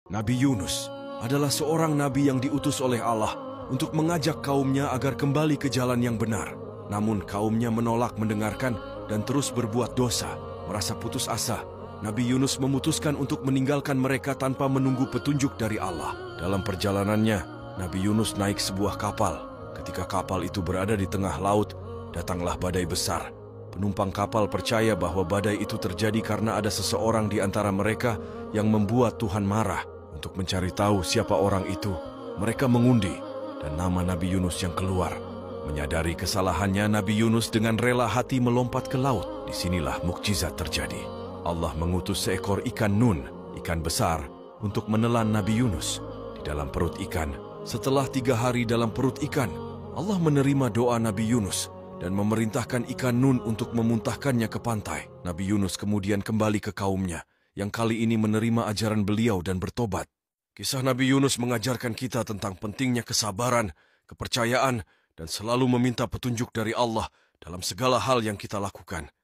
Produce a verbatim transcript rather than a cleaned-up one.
Nabi Yunus adalah seorang nabi yang diutus oleh Allah untuk mengajak kaumnya agar kembali ke jalan yang benar. Namun kaumnya menolak mendengarkan dan terus berbuat dosa. Merasa putus asa, Nabi Yunus memutuskan untuk meninggalkan mereka tanpa menunggu petunjuk dari Allah. Dalam perjalanannya, Nabi Yunus naik sebuah kapal. Ketika kapal itu berada di tengah laut, datanglah badai besar. Penumpang kapal percaya bahwa badai itu terjadi karena ada seseorang di antara mereka yang membuat Tuhan marah. Untuk mencari tahu siapa orang itu, mereka mengundi, dan nama Nabi Yunus yang keluar. Menyadari kesalahannya, Nabi Yunus dengan rela hati melompat ke laut. Disinilah mukjizat terjadi. Allah mengutus seekor ikan nun, ikan besar, untuk menelan Nabi Yunus di dalam perut ikan. Setelah tiga hari dalam perut ikan, Allah menerima doa Nabi Yunus dan memerintahkan ikan nun untuk memuntahkannya ke pantai. Nabi Yunus kemudian kembali ke kaumnya, yang kali ini menerima ajaran beliau dan bertobat. Kisah Nabi Yunus mengajarkan kita tentang pentingnya kesabaran, kepercayaan, dan selalu meminta petunjuk dari Allah dalam segala hal yang kita lakukan.